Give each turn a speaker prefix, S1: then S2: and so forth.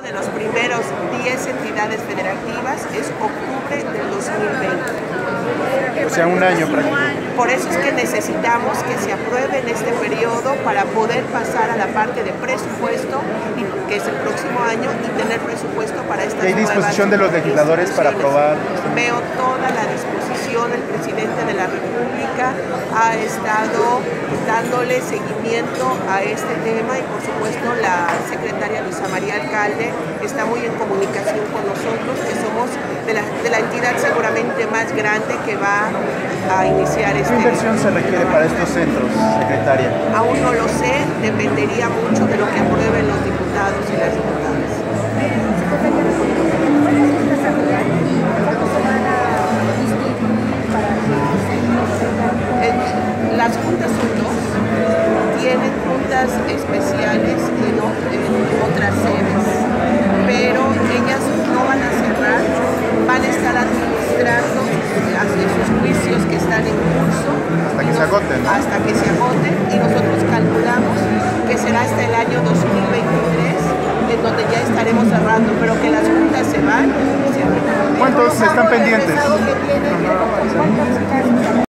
S1: De los primeros 10 entidades federativas es octubre del 2020.
S2: O sea, un año prácticamente.
S1: Por eso es que necesitamos que se apruebe en este periodo para poder pasar a la parte de presupuesto, que es el próximo año, y tener presupuesto para estas nuevas.
S2: ¿Hay disposición de los legisladores para aprobar?
S1: Veo toda la disposición. El presidente de la República ha estado dándole seguimiento a este tema y por supuesto la secretaria Luisa María Alcalde está muy en comunicación con nosotros, que somos de la entidad seguramente más grande que va a iniciar este.
S2: ¿Qué inversión se requiere para estos centros, secretaria?
S1: Aún no lo sé, dependería mucho de lo que aprueben los diputados y las diputadas. Las juntas son dos, tienen juntas especiales en otras sedes, pero ellas no van a cerrar, van a estar administrando esos juicios que están en curso.
S2: Hasta que se agoten.
S1: Hasta que se agoten, y nosotros calculamos que será hasta el año 2023, en donde ya estaremos cerrando, pero que las juntas se van y se abren.
S2: ¿Cuántos están pendientes?